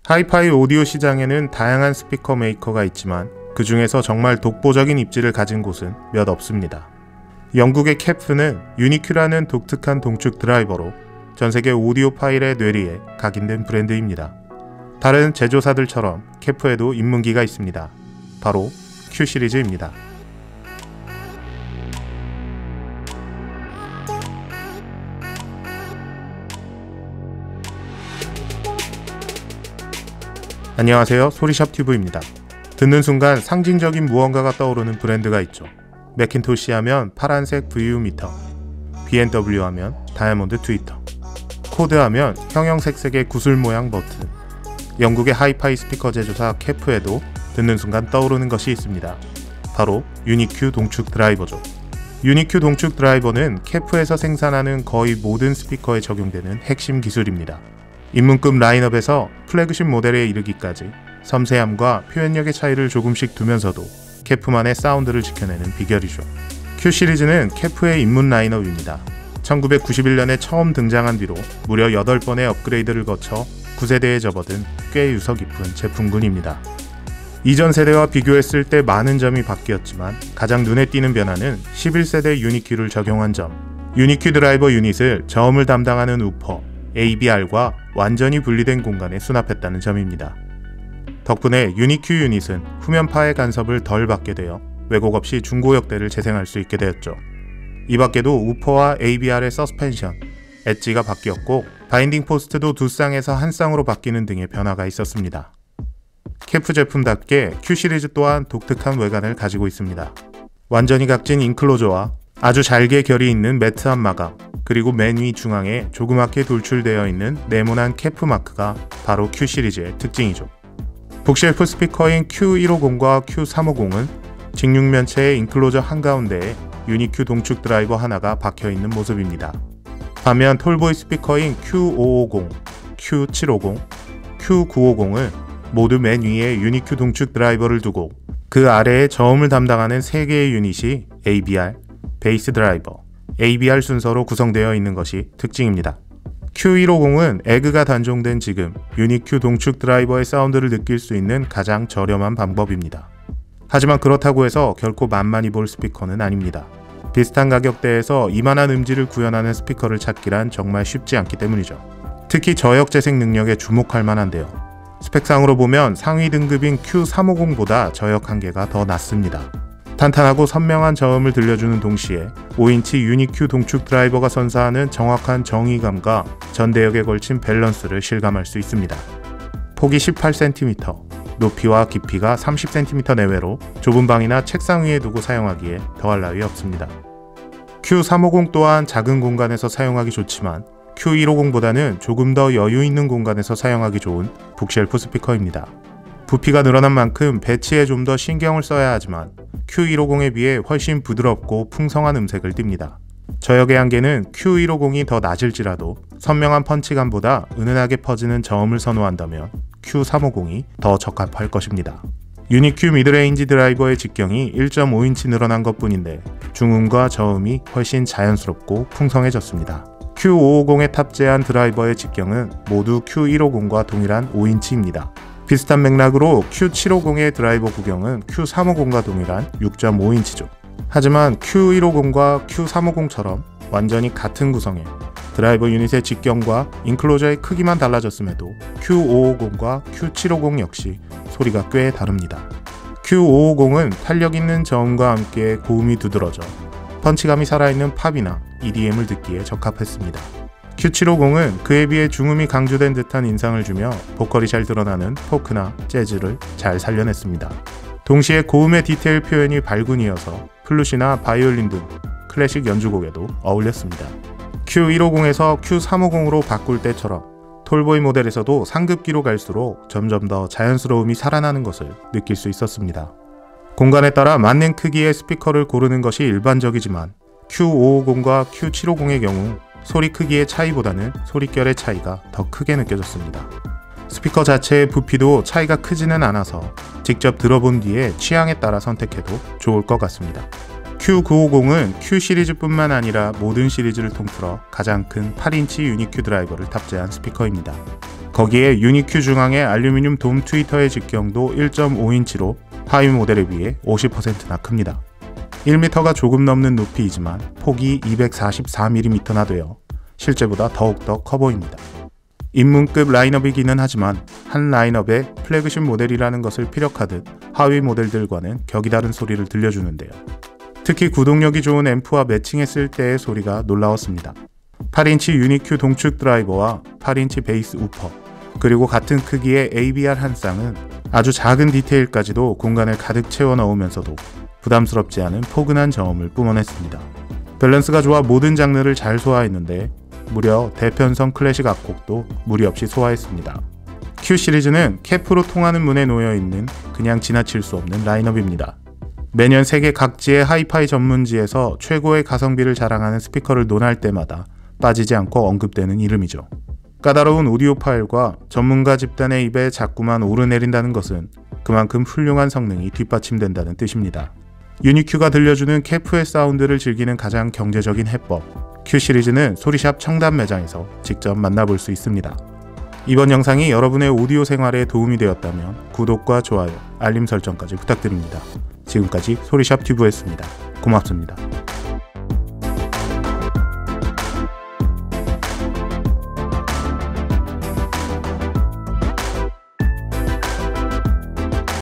하이파이 오디오 시장에는 다양한 스피커 메이커가 있지만 그 중에서 정말 독보적인 입지를 가진 곳은 몇 없습니다. 영국의 캐프는 유니큐라는 독특한 동축 드라이버로 전세계 오디오 파일의 뇌리에 각인된 브랜드입니다. 다른 제조사들처럼 캐프에도 입문기가 있습니다. 바로 Q 시리즈입니다. 안녕하세요, 소리샵튜브입니다. 듣는 순간 상징적인 무언가가 떠오르는 브랜드가 있죠. 맥킨토시 하면 파란색 VU 미터, B&W 하면 다이아몬드 트위터, 코드 하면 형형색색의 구슬 모양 버튼, 영국의 하이파이 스피커 제조사 캐프에도 듣는 순간 떠오르는 것이 있습니다. 바로 유니큐 동축 드라이버죠. 유니큐 동축 드라이버는 캐프에서 생산하는 거의 모든 스피커에 적용되는 핵심 기술입니다. 입문급 라인업에서 플래그십 모델에 이르기까지 섬세함과 표현력의 차이를 조금씩 두면서도 캐프만의 사운드를 지켜내는 비결이죠. Q 시리즈는 캐프의 입문 라인업입니다. 1991년에 처음 등장한 뒤로 무려 8번의 업그레이드를 거쳐 9세대에 접어든 꽤 유서 깊은 제품군입니다. 이전 세대와 비교했을 때 많은 점이 바뀌었지만 가장 눈에 띄는 변화는 11세대 유니큐를 적용한 점, 유니큐 드라이버 유닛을 저음을 담당하는 우퍼, ABR과 완전히 분리된 공간에 수납했다는 점입니다. 덕분에 유니큐 유닛은 후면파의 간섭을 덜 받게 되어 왜곡 없이 중고역대를 재생할 수 있게 되었죠. 이 밖에도 우퍼와 ABR의 서스펜션, 엣지가 바뀌었고 바인딩 포스트도 두 쌍에서 한 쌍으로 바뀌는 등의 변화가 있었습니다. 캐프 제품답게 Q 시리즈 또한 독특한 외관을 가지고 있습니다. 완전히 각진 인클로저와 아주 잘게 결이 있는 매트한 마감, 그리고 맨 위 중앙에 조그맣게 돌출되어 있는 네모난 캐프 마크가 바로 Q 시리즈의 특징이죠. 북쉘프 스피커인 Q150과 Q350은 직육면체의 인클로저 한가운데에 유니큐 동축 드라이버 하나가 박혀있는 모습입니다. 반면 톨보이 스피커인 Q550, Q750, Q950은 모두 맨 위에 유니큐 동축 드라이버를 두고 그 아래에 저음을 담당하는 3개의 유닛이 ABR, 베이스 드라이버, ABR 순서로 구성되어 있는 것이 특징입니다. Q150은 에그가 단종된 지금 유니큐 동축 드라이버의 사운드를 느낄 수 있는 가장 저렴한 방법입니다. 하지만 그렇다고 해서 결코 만만히 볼 스피커는 아닙니다. 비슷한 가격대에서 이만한 음질을 구현하는 스피커를 찾기란 정말 쉽지 않기 때문이죠. 특히 저역 재생 능력에 주목할 만한데요. 스펙상으로 보면 상위 등급인 Q350보다 저역 한계가 더 낮습니다. 탄탄하고 선명한 저음을 들려주는 동시에 5인치 유니큐 동축 드라이버가 선사하는 정확한 정의감과 전대역에 걸친 밸런스를 실감할 수 있습니다. 폭이 18cm, 높이와 깊이가 30cm 내외로 좁은 방이나 책상 위에 두고 사용하기에 더할 나위 없습니다. Q350 또한 작은 공간에서 사용하기 좋지만 Q150보다는 조금 더 여유 있는 공간에서 사용하기 좋은 북쉘프 스피커입니다. 부피가 늘어난 만큼 배치에 좀 더 신경을 써야 하지만 Q150에 비해 훨씬 부드럽고 풍성한 음색을 띱니다. 저역의 한계는 Q150이 더 낮을지라도 선명한 펀치감보다 은은하게 퍼지는 저음을 선호한다면 Q350이 더 적합할 것입니다. 유니큐 미드레인지 드라이버의 직경이 1.5인치 늘어난 것뿐인데 중음과 저음이 훨씬 자연스럽고 풍성해졌습니다. Q550에 탑재한 드라이버의 직경은 모두 Q150과 동일한 5인치입니다. 비슷한 맥락으로 Q750의 드라이버 구경은 Q350과 동일한 6.5인치죠. 하지만 Q150과 Q350처럼 완전히 같은 구성의 드라이버 유닛의 직경과 인클로저의 크기만 달라졌음에도 Q550과 Q750 역시 소리가 꽤 다릅니다. Q550은 탄력 있는 저음과 함께 고음이 두드러져 펀치감이 살아있는 팝이나 EDM을 듣기에 적합했습니다. Q750은 그에 비해 중음이 강조된 듯한 인상을 주며 보컬이 잘 드러나는 포크나 재즈를 잘 살려냈습니다. 동시에 고음의 디테일 표현이 발군이어서 플룻이나 바이올린 등 클래식 연주곡에도 어울렸습니다. Q150에서 Q350으로 바꿀 때처럼 톨보이 모델에서도 상급기로 갈수록 점점 더 자연스러움이 살아나는 것을 느낄 수 있었습니다. 공간에 따라 맞는 크기의 스피커를 고르는 것이 일반적이지만 Q550과 Q750의 경우 소리 크기의 차이보다는 소리결의 차이가 더 크게 느껴졌습니다. 스피커 자체의 부피도 차이가 크지는 않아서 직접 들어본 뒤에 취향에 따라 선택해도 좋을 것 같습니다. Q950은 Q 시리즈뿐만 아니라 모든 시리즈를 통틀어 가장 큰 8인치 유니큐 드라이버를 탑재한 스피커입니다. 거기에 유니큐 중앙의 알루미늄 돔 트위터의 직경도 1.5인치로 하위 모델에 비해 50%나 큽니다. 1m가 조금 넘는 높이이지만 폭이 244mm나 되어 실제보다 더욱더 커 보입니다. 입문급 라인업이기는 하지만 한 라인업의 플래그십 모델이라는 것을 피력하듯 하위 모델들과는 격이 다른 소리를 들려주는데요. 특히 구동력이 좋은 앰프와 매칭했을 때의 소리가 놀라웠습니다. 8인치 유니큐 동축 드라이버와 8인치 베이스 우퍼, 그리고 같은 크기의 ABR 한 쌍은 아주 작은 디테일까지도 공간을 가득 채워 넣으면서도 부담스럽지 않은 포근한 저음을 뿜어냈습니다. 밸런스가 좋아 모든 장르를 잘 소화했는데 무려 대편성 클래식 악곡도 무리 없이 소화했습니다. Q 시리즈는 캐프로 통하는 문에 놓여있는 그냥 지나칠 수 없는 라인업입니다. 매년 세계 각지의 하이파이 전문지에서 최고의 가성비를 자랑하는 스피커를 논할 때마다 빠지지 않고 언급되는 이름이죠. 까다로운 오디오 파일과 전문가 집단의 입에 자꾸만 오르내린다는 것은 그만큼 훌륭한 성능이 뒷받침된다는 뜻입니다. 유니큐가 들려주는 캐프의 사운드를 즐기는 가장 경제적인 해법, Q 시리즈는 소리샵 청담 매장에서 직접 만나볼 수 있습니다. 이번 영상이 여러분의 오디오 생활에 도움이 되었다면 구독과 좋아요, 알림 설정까지 부탁드립니다. 지금까지 소리샵 튜브였습니다. 고맙습니다.